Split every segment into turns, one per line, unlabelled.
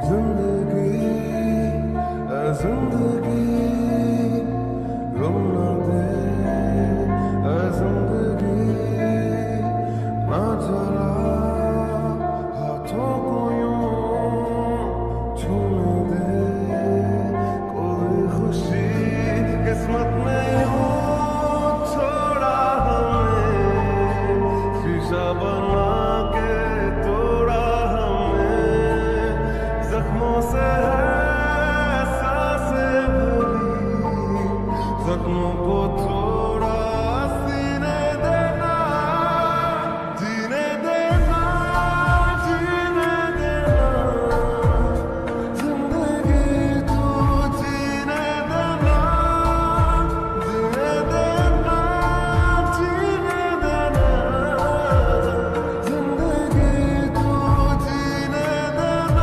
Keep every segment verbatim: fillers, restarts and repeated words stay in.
जिंदगी ऐ जिंदगी गम न दे ऐ जिंदगी ना जरा हाथों को यूं छूने दे कोई खुशी किस्मत में यूं छोड़ा हमें शीशा बना के तोड़ा हमें जख्मों से है सांसें भरी जख्मों को थोड़ा सीने देना जीने देना जीने देना जिंदगी तू जीने देना जीने देना जीने देना जिंदगी तू जीने देना।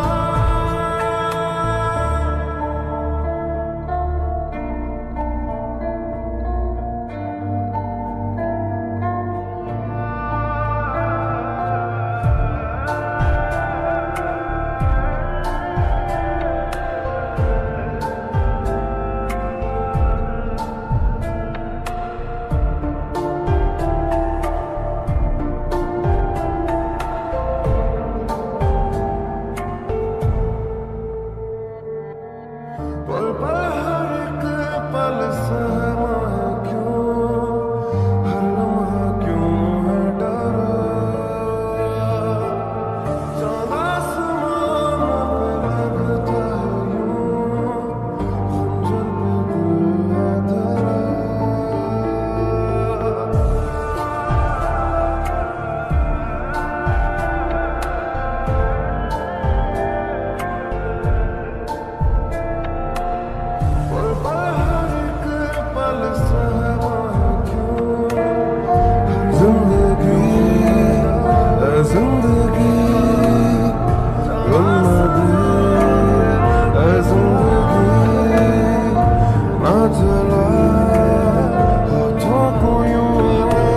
पल पल हर एक पल सहमा है क्यों हर लम्हा क्यों है डरा चाँद आसमां पे लगता है यूं खंजर पे दिल है धरा। पल पल हर एक पल सहमा है क्यों जिंदगी ऐ जिंदगी गम न दे ऐ जिंदगी ना जला हाथों को यूं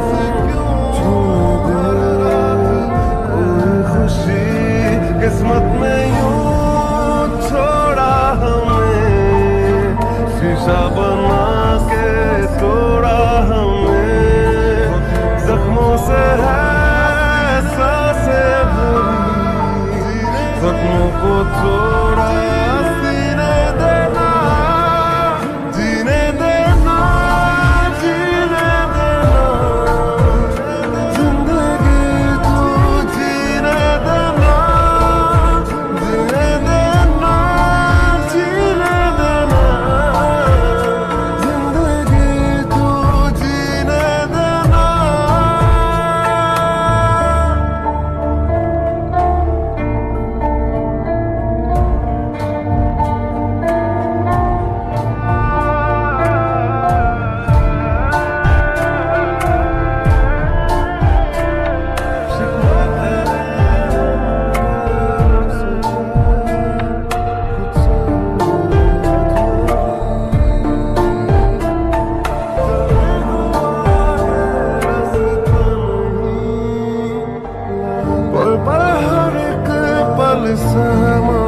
छूने दे कोई खुशी किस्मत में यूं छोड़ा हमें शीशा बना के तोड़ा हमें जख्मों से है सांसें भरी जख्मों को थोड़ा सीने देना जीने देना जीने देना जिंदगी तू जीने देना जीने देना जीने देना जिंदगी तू जीने देना। पल पल हर एक पल सहमा